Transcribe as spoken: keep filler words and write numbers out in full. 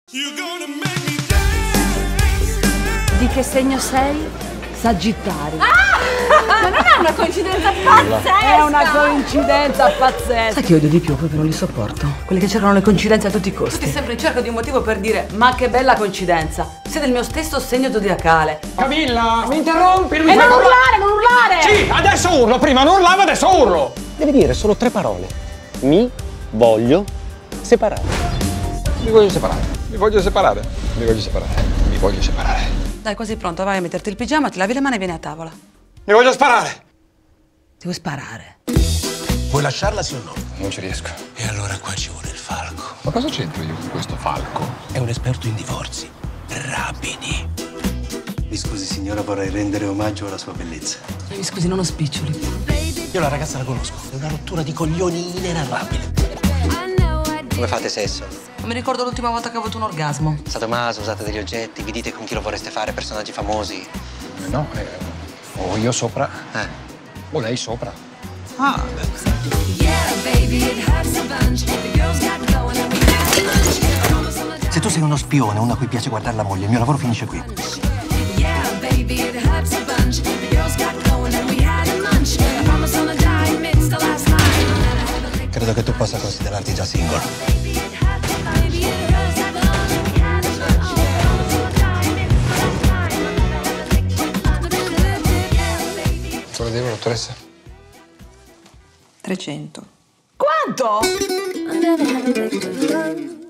Di che segno sei? Sagittario. Ah! Ma non è una coincidenza pazzesca! È una coincidenza pazzesca. Sai che odio di più? Proprio non li sopporto. Quelli che cercano le coincidenze a tutti i costi. Tutti sempre in cerca di un motivo per dire ma che bella coincidenza. Siete il mio stesso segno zodiacale. Camilla, mi interrompi? Non mi e non fai urlare, non urlare! Sì, adesso urlo. Prima non urlavo, adesso urlo. Devi dire solo tre parole. Mi voglio separare. Mi voglio separare. Mi voglio separare. Mi voglio separare. Mi voglio separare. Dai, quasi pronto, vai a metterti il pigiama, ti lavi le mani e vieni a tavola. Mi voglio sparare! Ti vuoi sparare? Vuoi lasciarla sì o no? Non ci riesco. E allora qua ci vuole il falco. Ma cosa c'entro io con questo falco? È un esperto in divorzi rapidi. Mi scusi signora, vorrei rendere omaggio alla sua bellezza. Mi scusi, non ho spiccioli. Io la ragazza la conosco, è una rottura di coglioni inenarrabile. Come fate sesso? Non mi ricordo l'ultima volta che ho avuto un orgasmo. Sadomaso, usate degli oggetti, vi dite con chi lo vorreste fare, personaggi famosi. No, eh, o io sopra, Eh. o lei sopra. Ah, Se tu sei uno spione, uno a cui piace guardare la moglie, il mio lavoro finisce qui. Credo che tu possa considerarti già single. Cosa devo, dottoressa? trecento. Quanto?